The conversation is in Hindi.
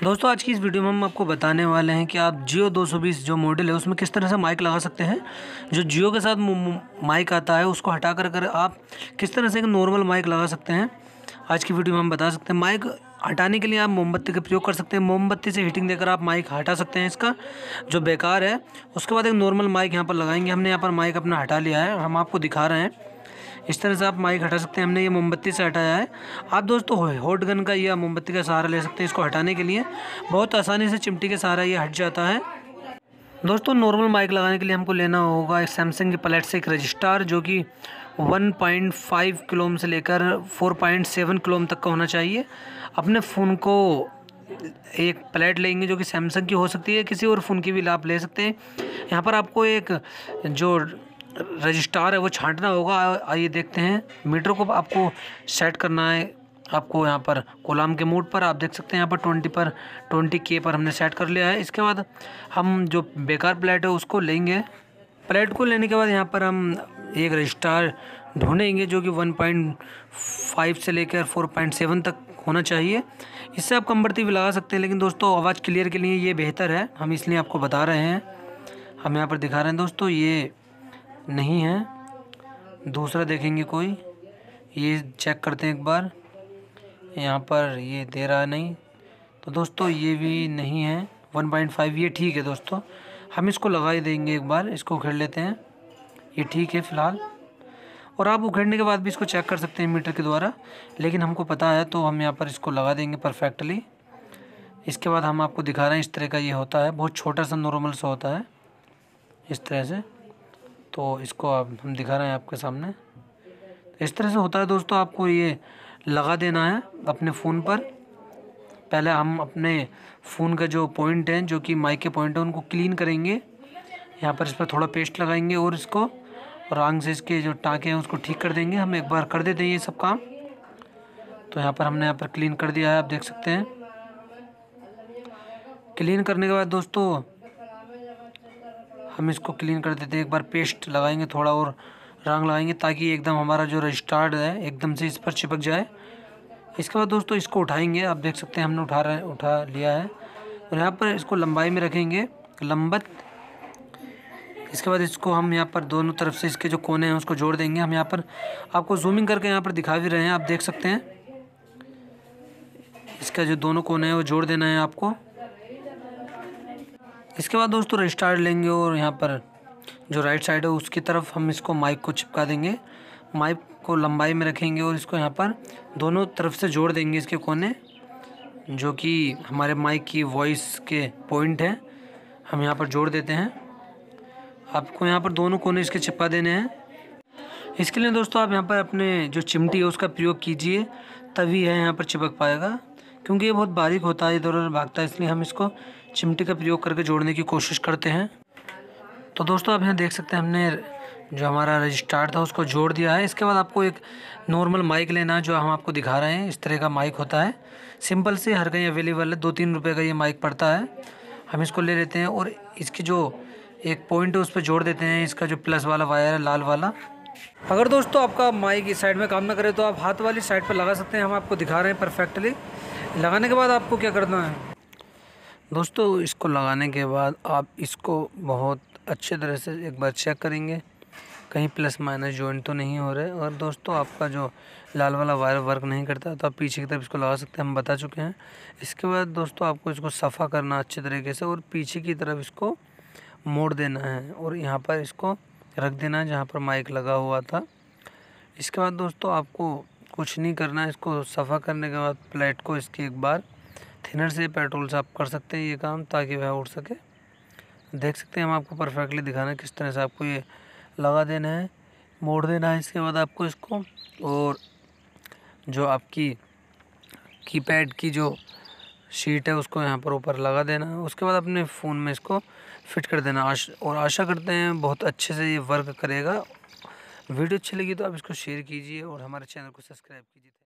दोस्तों आज की इस वीडियो में हम आपको बताने वाले हैं कि आप जियो 220 जो मॉडल है उसमें किस तरह से माइक लगा सकते हैं। जो जियो के साथ माइक आता है उसको हटा कर आप किस तरह से एक नॉर्मल माइक लगा सकते हैं। आज की वीडियो में हम बता सकते हैं। माइक हटाने के लिए आप मोमबत्ती का प्रयोग कर सकते हैं। मोमबत्ती से हीटिंग देकर आप माइक हटा सकते हैं इसका जो बेकार है। उसके बाद एक नॉर्मल माइक यहाँ पर लगाएंगे। हमने यहाँ पर माइक अपना हटा लिया है, हम आपको दिखा रहे हैं। इस तरह से आप माइक हटा सकते हैं। हमने ये मोमबत्ती से हटाया है। आप दोस्तों हॉट गन का या मोमबत्ती का सहारा ले सकते हैं इसको हटाने के लिए। बहुत आसानी से चिमटी के सहारा ये हट जाता है। दोस्तों नॉर्मल माइक लगाने के लिए हमको लेना होगा एक सैमसंग की प्लेट से एक रजिस्टार जो कि 1.5 किलो ओम से लेकर 4.7 किलो ओम तक का होना चाहिए। अपने फ़ोन को एक प्लेट लेंगे जो कि सैमसंग की हो सकती है, किसी और फ़ोन की भी आप ले सकते हैं। यहाँ पर आपको एक जो रजिस्टार है वो छांटना होगा। आइए देखते हैं। मीटर को आपको सेट करना है। आपको यहाँ पर कोलाम के मोड पर आप देख सकते हैं, यहाँ पर 20K पर हमने सेट कर लिया है। इसके बाद हम जो बेकार प्लेट है उसको लेंगे। प्लेट को लेने के बाद यहाँ पर हम एक रजिस्टार ढूंढेंगे जो कि 1.5 से लेकर 4.7 तक होना चाहिए। इससे आप कंबरती भी लगा सकते हैं, लेकिन दोस्तों आवाज़ क्लियर के लिए ये बेहतर है, हम इसलिए आपको बता रहे हैं। हम यहाँ पर दिखा रहे हैं दोस्तों, ये नहीं है, दूसरा देखेंगे कोई। ये चेक करते हैं एक बार, यहाँ पर ये दे रहा नहीं, तो दोस्तों ये भी नहीं है। 1.5 ये ठीक है दोस्तों, हम इसको लगा ही देंगे। एक बार इसको उखेड़ लेते हैं, ये ठीक है फ़िलहाल। और आप उखेड़ने के बाद भी इसको चेक कर सकते हैं मीटर के द्वारा, लेकिन हमको पता है तो हम यहाँ पर इसको लगा देंगे परफेक्टली। इसके बाद हम आपको दिखा रहे हैं, इस तरह का ये होता है, बहुत छोटा सा नॉर्मल सा होता है इस तरह से। तो इसको आप हम दिखा रहे हैं आपके सामने, इस तरह से होता है दोस्तों। आपको ये लगा देना है अपने फ़ोन पर। पहले हम अपने फ़ोन का जो पॉइंट है, जो कि माइक के पॉइंट है, उनको क्लीन करेंगे। यहाँ पर इस पर थोड़ा पेस्ट लगाएंगे और इसको रंग से इसके जो टाँके हैं उसको ठीक कर देंगे। हम एक बार कर देते हैं ये सब काम। तो यहाँ पर हमने यहाँ पर क्लीन कर दिया है, आप देख सकते हैं। क्लीन करने के बाद दोस्तों हम इसको क्लीन कर देते हैं। एक बार पेस्ट लगाएंगे, थोड़ा और रंग लगाएंगे, ताकि एकदम हमारा जो रजिस्टर्ड है एकदम से इस पर चिपक जाए। इसके बाद दोस्तों इसको उठाएंगे, आप देख सकते हैं हमने उठा लिया है। और यहाँ पर इसको लंबाई में रखेंगे, लंबत। इसके बाद इसको हम यहाँ पर दोनों तरफ से इसके जो कोने हैं उसको जोड़ देंगे। हम यहाँ पर आपको जूमिंग करके यहाँ पर दिखा भी रहे हैं, आप देख सकते हैं। इसका जो दोनों कोने हैं वो जोड़ देना है आपको। इसके बाद दोस्तों रजिस्टार लेंगे और यहाँ पर जो राइट साइड है उसकी तरफ हम इसको माइक को चिपका देंगे। माइक को लंबाई में रखेंगे और इसको यहाँ पर दोनों तरफ से जोड़ देंगे इसके कोने, जो कि हमारे माइक की वॉइस के पॉइंट हैं। हम यहाँ पर जोड़ देते हैं। आपको यहाँ पर दोनों कोने इसके चिपका देने हैं। इसके लिए दोस्तों आप यहाँ पर अपने जो चिमटी है उसका प्रयोग कीजिए, तभी है यहाँ पर चिपक पाएगा, क्योंकि ये बहुत बारीक होता है, इधर उधर भागता है, इसलिए हम इसको चिमटी का प्रयोग करके जोड़ने की कोशिश करते हैं। तो दोस्तों आप यहाँ देख सकते हैं हमने जो हमारा रजिस्टार था उसको जोड़ दिया है। इसके बाद आपको एक नॉर्मल माइक लेना है, जो हम आपको दिखा रहे हैं। इस तरह का माइक होता है, सिंपल से, हर कहीं अवेलेबल है। 2-3 रुपये का ये माइक पड़ता है। हम इसको ले लेते हैं और इसकी जो एक पॉइंट है उस पर जोड़ देते हैं इसका जो प्लस वाला वायर है, लाल वाला। अगर दोस्तों आपका माइक इस साइड में काम ना करे तो आप हाथ वाली साइड पर लगा सकते हैं। हम आपको दिखा रहे हैं परफेक्टली। लगाने के बाद आपको क्या करना है दोस्तों, इसको लगाने के बाद आप इसको बहुत अच्छे तरह से एक बार चेक करेंगे, कहीं प्लस माइनस जॉइंट तो नहीं हो रहे। और दोस्तों आपका जो लाल वाला वायर वर्क नहीं करता तो आप पीछे की तरफ इसको लगा सकते हैं, हम बता चुके हैं। इसके बाद दोस्तों आपको इसको सफ़ा करना अच्छे तरीके से और पीछे की तरफ इसको मोड़ देना है और यहाँ पर इसको रख देना है जहाँ पर माइक लगा हुआ था। इसके बाद दोस्तों आपको कुछ नहीं करना है। इसको सफ़ा करने के बाद प्लेट को इसकी एक बार थिनर से, पेट्रोल से आप कर सकते हैं ये काम, ताकि वह उड़ सके। देख सकते हैं हम आपको परफेक्टली दिखाना है किस तरह से आपको ये लगा देना है, मोड़ देना है। इसके बाद आपको इसको और जो आपकी कीपैड की जो शीट है उसको यहाँ पर ऊपर लगा देना है। उसके बाद अपने फ़ोन में इसको फिट कर देना। और आशा करते हैं बहुत अच्छे से ये वर्क करेगा। वीडियो अच्छी लगी तो आप इसको शेयर कीजिए और हमारे चैनल को सब्सक्राइब कीजिए।